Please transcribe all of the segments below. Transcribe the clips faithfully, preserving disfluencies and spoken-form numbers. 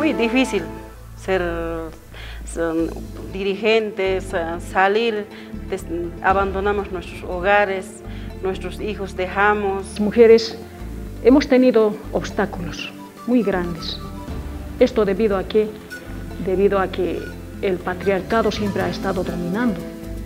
muy difícil ser, ser dirigentes, salir, des, abandonamos nuestros hogares, nuestros hijos dejamos. Las mujeres hemos tenido obstáculos muy grandes. Esto debido a que, debido a que el patriarcado siempre ha estado dominando.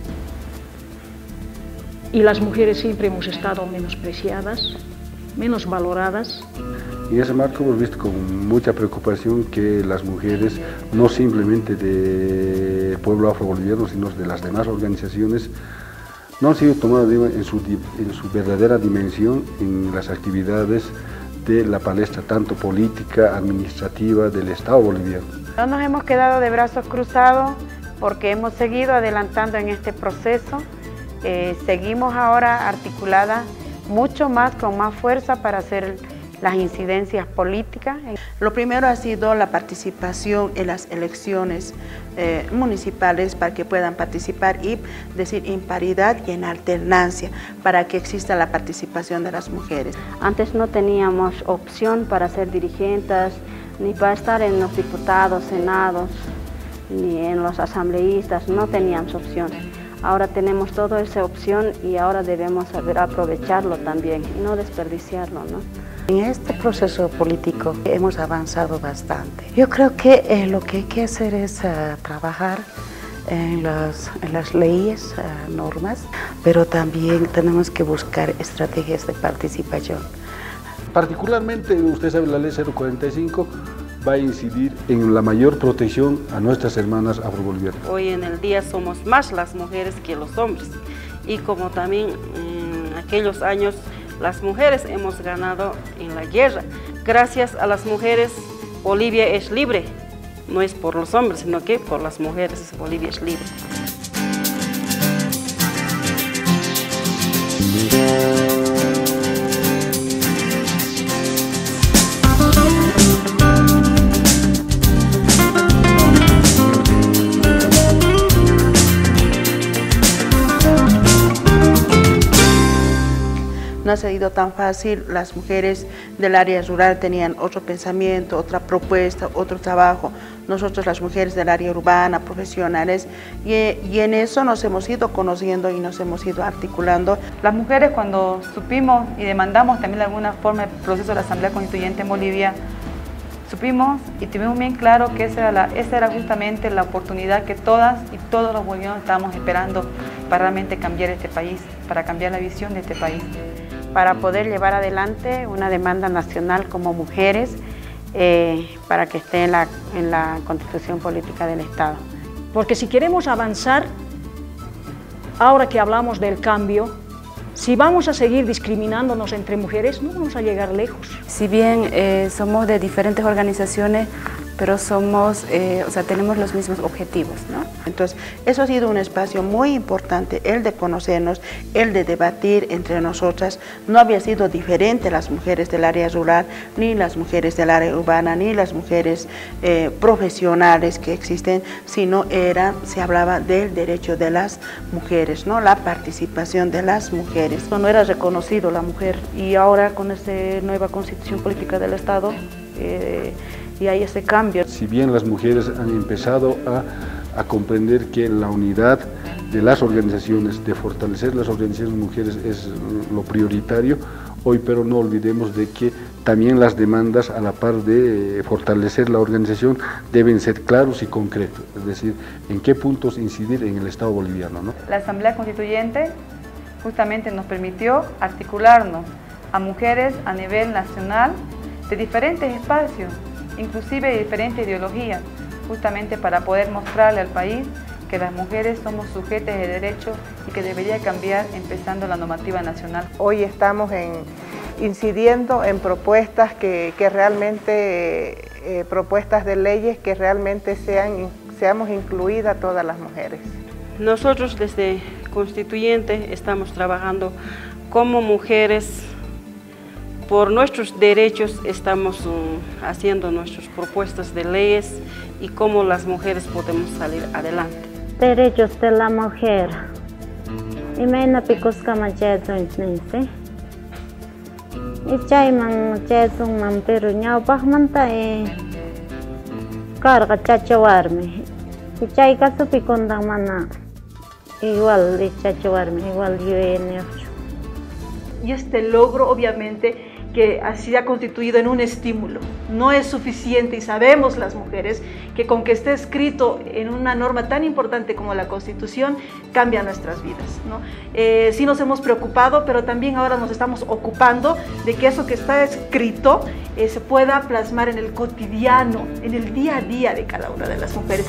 Y las mujeres siempre hemos estado menospreciadas, menos valoradas. Y en ese marco hemos visto con mucha preocupación que las mujeres, no simplemente del pueblo afroboliviano, sino de las demás organizaciones, no han sido tomadas en su, en su verdadera dimensión en las actividades de la palestra, tanto política, administrativa, del Estado boliviano. No nos hemos quedado de brazos cruzados porque hemos seguido adelantando en este proceso. Eh, seguimos ahora articuladas mucho más, con más fuerza para hacer las incidencias políticas. Lo primero ha sido la participación en las elecciones eh, municipales para que puedan participar y decir en paridad y en alternancia para que exista la participación de las mujeres. Antes no teníamos opción para ser dirigentes, ni para estar en los diputados, senados, ni en los asambleístas, no teníamos opción. Ahora tenemos toda esa opción y ahora debemos saber aprovecharlo también y no desperdiciarlo, ¿no? En este proceso político hemos avanzado bastante. Yo creo que eh, lo que hay que hacer es uh, trabajar en las, en las leyes, uh, normas, pero también tenemos que buscar estrategias de participación. Particularmente, usted sabe, la ley cero cuarenta y cinco va a incidir en la mayor protección a nuestras hermanas afrobolivianas. Hoy en el día somos más las mujeres que los hombres y como también en aquellos años las mujeres hemos ganado en la guerra. Gracias a las mujeres Bolivia es libre, no es por los hombres, sino que por las mujeres Bolivia es libre. No ha sido tan fácil, las mujeres del área rural tenían otro pensamiento, otra propuesta, otro trabajo. Nosotros las mujeres del área urbana, profesionales, y, y en eso nos hemos ido conociendo y nos hemos ido articulando. Las mujeres cuando supimos y demandamos también de alguna forma el proceso de la Asamblea Constituyente en Bolivia, supimos y tuvimos bien claro que esa era, la, esa era justamente la oportunidad que todas y todos los bolivianos estábamos esperando para realmente cambiar este país, para cambiar la visión de este país. Para poder llevar adelante una demanda nacional como mujeres eh, para que esté en la, en la Constitución Política del Estado. Porque si queremos avanzar, ahora que hablamos del cambio, si vamos a seguir discriminándonos entre mujeres, no vamos a llegar lejos. Si bien eh, somos de diferentes organizaciones, pero somos, eh, o sea, tenemos los mismos objetivos, ¿no? Entonces, eso ha sido un espacio muy importante, el de conocernos, el de debatir entre nosotras. No había sido diferente las mujeres del área rural, ni las mujeres del área urbana, ni las mujeres eh, profesionales que existen, sino era, se hablaba del derecho de las mujeres, ¿no? La participación de las mujeres. No era reconocido la mujer y ahora con esta nueva Constitución Política del Estado, eh, y hay ese cambio. Si bien las mujeres han empezado a, a comprender que la unidad de las organizaciones, de fortalecer las organizaciones mujeres es lo prioritario, hoy pero no olvidemos de que también las demandas a la par de fortalecer la organización deben ser claros y concretos, es decir, en qué puntos incidir en el Estado boliviano, ¿no? La Asamblea Constituyente justamente nos permitió articularnos a mujeres a nivel nacional de diferentes espacios, inclusive de diferentes ideologías, justamente para poder mostrarle al país que las mujeres somos sujetos de derechos y que debería cambiar empezando la normativa nacional. Hoy estamos en, incidiendo en propuestas que, que realmente, eh, propuestas de leyes que realmente sean, seamos incluidas todas las mujeres. Nosotros desde Constituyente estamos trabajando como mujeres. Por nuestros derechos estamos um, haciendo nuestras propuestas de leyes y cómo las mujeres podemos salir adelante. Derechos de la mujer. Y me na picos cama jazón nese. Y chay man jazón man pero ñao pah manta e carga chachawarmi. Chayka supikundan mana igual de chachawarmi, igual yo he hecho. Y este logro obviamente que así ha constituido en un estímulo. No es suficiente y sabemos las mujeres que con que esté escrito en una norma tan importante como la Constitución cambia nuestras vidas, ¿no? Eh, sí nos hemos preocupado, pero también ahora nos estamos ocupando de que eso que está escrito eh, se pueda plasmar en el cotidiano, en el día a día de cada una de las mujeres.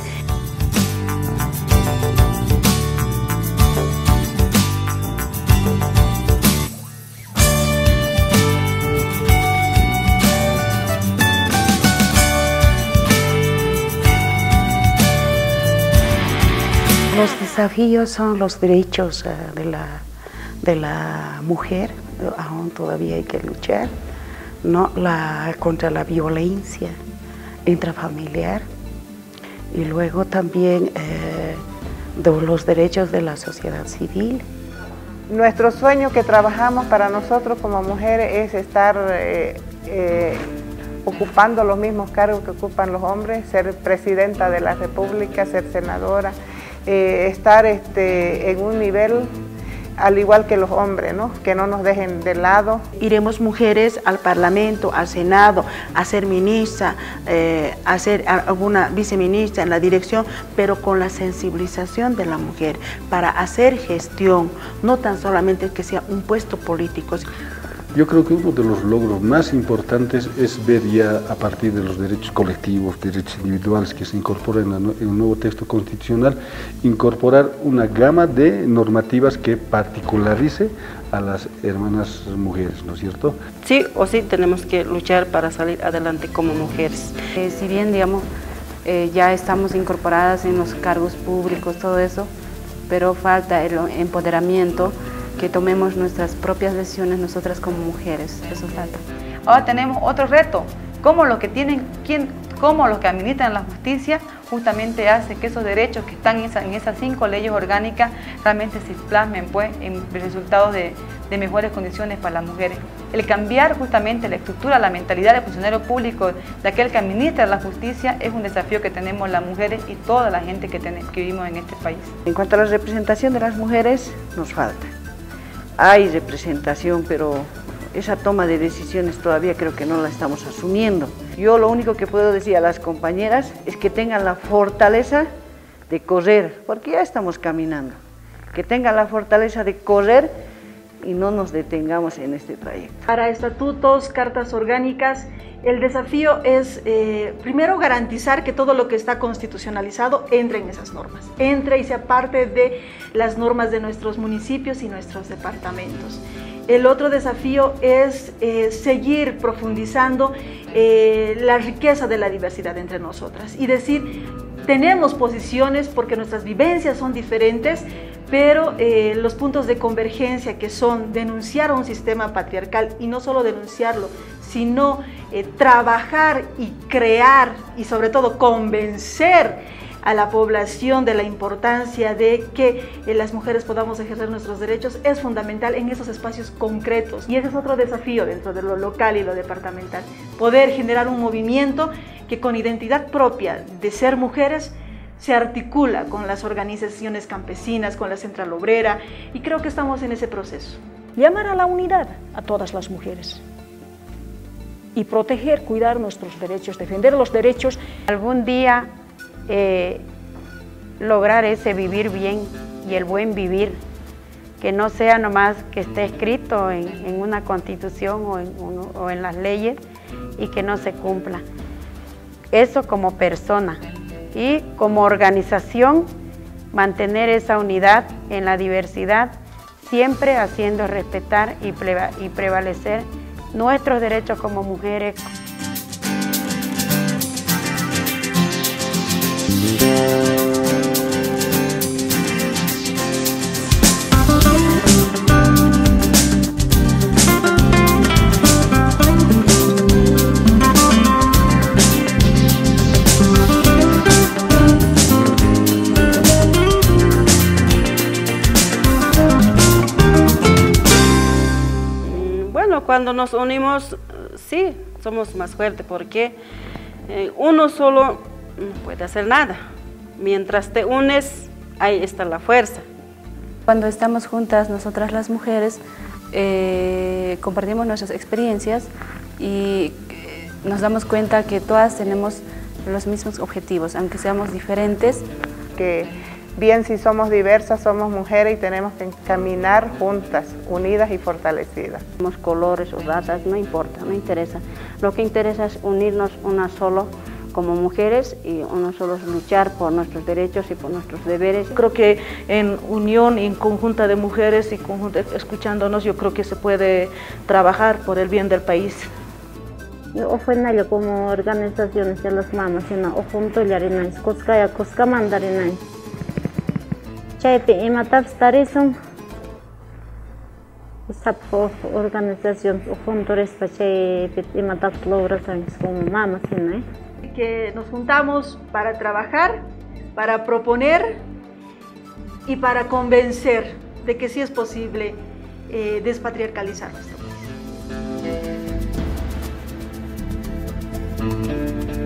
Los desafíos son los derechos uh, de, la, de la mujer, aún todavía hay que luchar, ¿no? la, contra la violencia intrafamiliar y luego también eh, de los derechos de la sociedad civil. Nuestro sueño que trabajamos para nosotros como mujeres es estar eh, eh, ocupando los mismos cargos que ocupan los hombres, ser presidenta de la República, ser senadora, Eh, estar este, en un nivel al igual que los hombres, ¿no? Que no nos dejen de lado. Iremos mujeres al Parlamento, al Senado, a ser ministra, eh, a ser alguna viceministra en la dirección, pero con la sensibilización de la mujer, para hacer gestión, no tan solamente que sea un puesto político. Yo creo que uno de los logros más importantes es ver ya a partir de los derechos colectivos, derechos individuales que se incorporan en el nuevo texto constitucional, incorporar una gama de normativas que particularice a las hermanas mujeres, ¿no es cierto? Sí o sí tenemos que luchar para salir adelante como mujeres. Eh, si bien, digamos, eh, ya estamos incorporadas en los cargos públicos, todo eso, pero falta el empoderamiento, que tomemos nuestras propias decisiones nosotras como mujeres, eso falta. Ahora tenemos otro reto, cómo los que tienen, quién, cómo los que administran la justicia justamente hace que esos derechos que están en, esa, en esas cinco leyes orgánicas realmente se plasmen pues, en resultados de, de mejores condiciones para las mujeres. El cambiar justamente la estructura, la mentalidad del funcionario público, de aquel que administra la justicia, es un desafío que tenemos las mujeres y toda la gente que, ten, que vivimos en este país. En cuanto a la representación de las mujeres, nos falta. Hay representación, pero esa toma de decisiones todavía creo que no la estamos asumiendo. Yo lo único que puedo decir a las compañeras es que tengan la fortaleza de correr, porque ya estamos caminando, que tengan la fortaleza de correr y no nos detengamos en este trayecto. Para estatutos, cartas orgánicas, el desafío es eh, primero garantizar que todo lo que está constitucionalizado entre en esas normas, entre y sea parte de las normas de nuestros municipios y nuestros departamentos. El otro desafío es eh, seguir profundizando eh, la riqueza de la diversidad entre nosotras y decir, tenemos posiciones porque nuestras vivencias son diferentes, pero eh, los puntos de convergencia que son denunciar a un sistema patriarcal y no solo denunciarlo, sino eh, trabajar y crear y sobre todo convencer a la población de la importancia de que eh, las mujeres podamos ejercer nuestros derechos es fundamental en esos espacios concretos. Y ese es otro desafío dentro de lo local y lo departamental, poder generar un movimiento que con identidad propia de ser mujeres se articula con las organizaciones campesinas, con la Central Obrera, y creo que estamos en ese proceso. Llamar a la unidad a todas las mujeres y proteger, cuidar nuestros derechos, defender los derechos. Algún día eh, lograr ese vivir bien y el buen vivir, que no sea nomás que esté escrito en, en una constitución o en, o en las leyes y que no se cumpla. Eso como persona. Y como organización, mantener esa unidad en la diversidad, siempre haciendo respetar y, y prevalecer nuestros derechos como mujeres. Cuando nos unimos, sí, somos más fuertes, porque eh, uno solo no puede hacer nada. Mientras te unes, ahí está la fuerza. Cuando estamos juntas, nosotras las mujeres, eh, compartimos nuestras experiencias y nos damos cuenta que todas tenemos los mismos objetivos, aunque seamos diferentes. Que bien si somos diversas, somos mujeres y tenemos que caminar juntas, unidas y fortalecidas. Somos colores o razas, no importa, no interesa. Lo que interesa es unirnos una solo como mujeres y uno solo luchar por nuestros derechos y por nuestros deberes. Creo que en unión, en conjunta de mujeres y conjunta, escuchándonos, yo creo que se puede trabajar por el bien del país. Yo ofenallo como organizaciones de las mamás, sino junto ya renais, coskaya coska mandarinais. Chaype imataps tarisum, sapo organización junto respa chaype imataps lograciones como mamás, ¿no? Que nos juntamos para trabajar, para proponer y para convencer de que sí es posible eh, despatriarcalizar nuestro país.